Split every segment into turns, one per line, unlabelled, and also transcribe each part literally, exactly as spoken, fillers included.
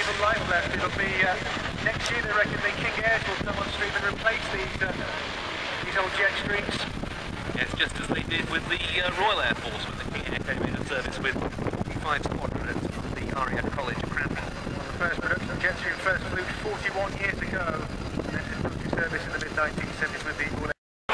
useful life left. It'll be uh, next year they reckon the King Airs will come on stream and replace these uh, these old jet streams.
Yes, just as they did with the uh, Royal Air Force when the King Air came into service with forty-five squadron at the R A F College at Cranbrook.
Well, the first production jet stream first flew forty-one years ago, and then it took to service in the mid nineteen seventies with the Royal Air.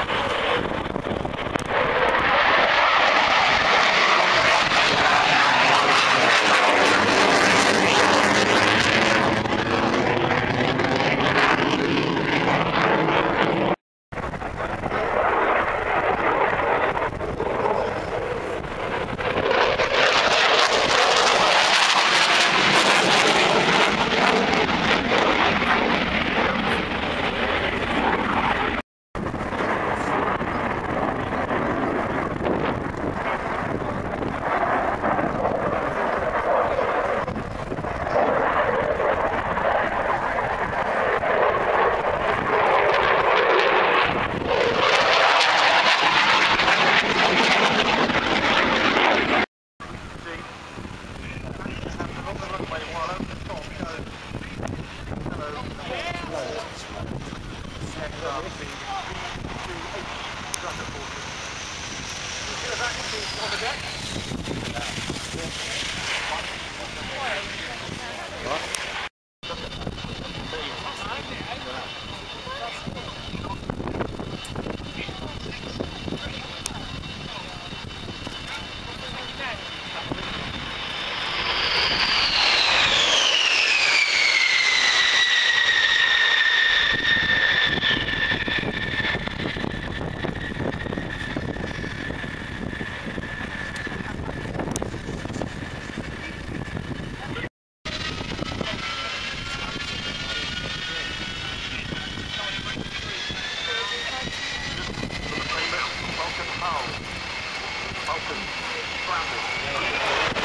Vulcan Bomber.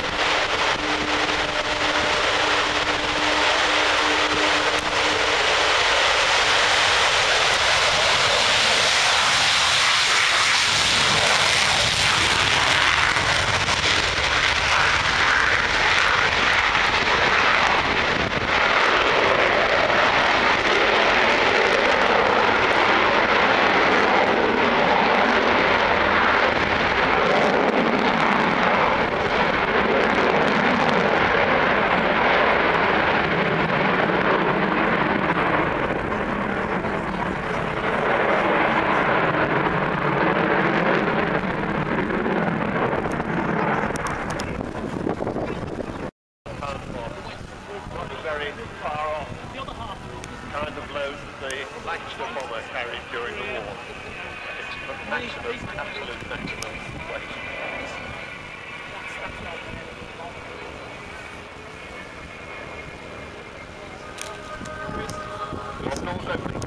Bomber carried during the war. It's the maximum, absolute maximum weight. Your doors open.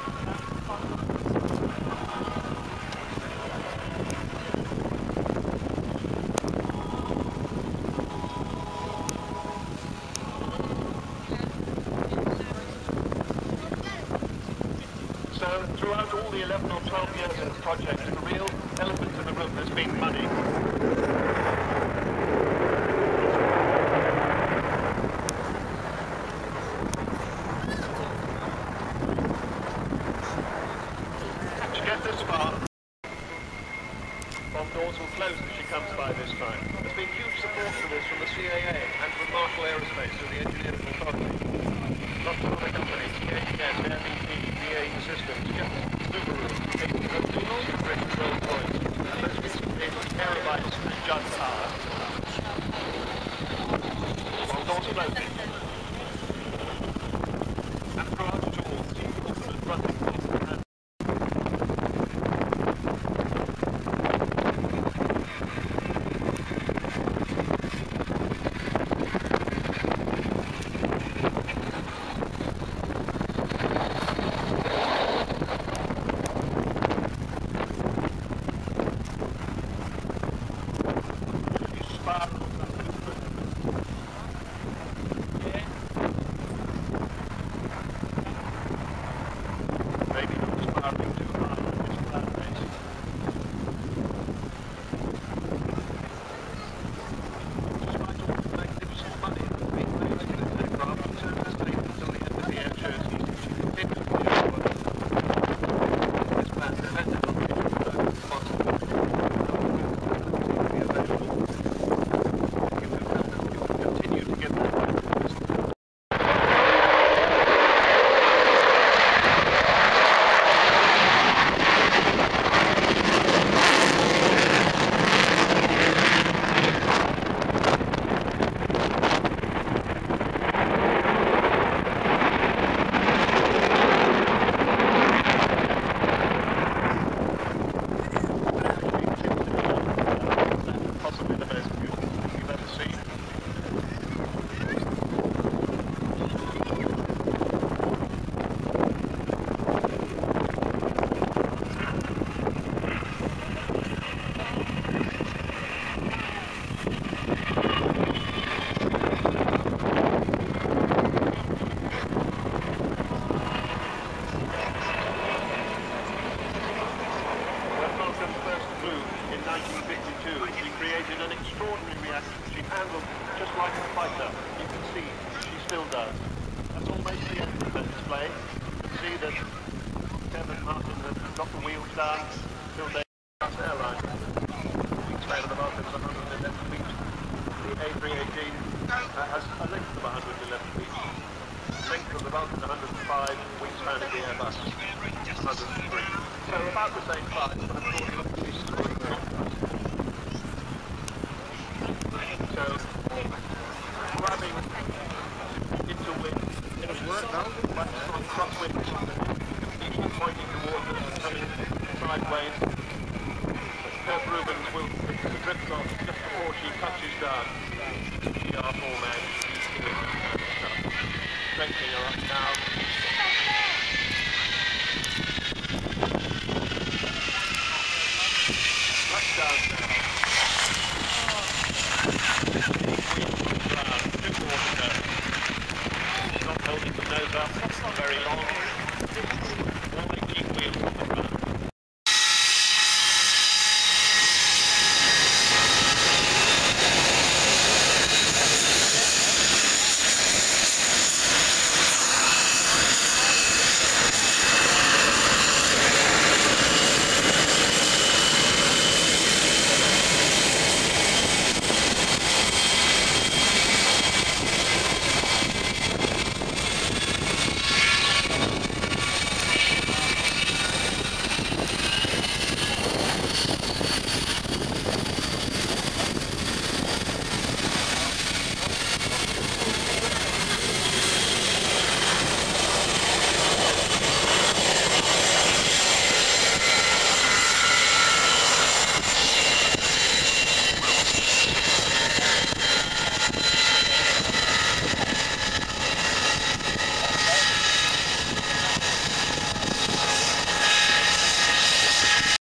So throughout all the eleven or twelve years of the project, the real elephant in the room has been money. To get this far, bomb doors will close as she comes by this time. There's been huge support for this from the C A A and from Marshall Aerospace and the Engineering Authority. Lots of other companies, K T S, Air B P, B A E Systems, Subaru, British Rolls-Royce, and most recently, Aerobites and Judd Power. While doors closing. And throughout it all, Team Vulcan is running and nineteen fifty-two, she created an extraordinary reactor. She handled just like a fighter. You can see she still does. That's almost the end of the display. You can see that Kevin Martin has got the wheels down till they airline. Wingspan of the Vulcan is one hundred eleven feet. The A three eighteen uh, has a length of one hundred eleven feet. Length of the Vulcan one hundred five, wingspan of the Airbus one hundred three. So about the same size, but of course the piece is very very So grabbing into wind, it'll work now, but on crosswind, each pointing towards us, coming sideways. Herb Rubens will pick the drift off just before she touches down. G R four man, she's doing that stuff. Strengthening her up now. Touchdown now. Wheels on the ground, two more to go. Not holding the nose up, not very long.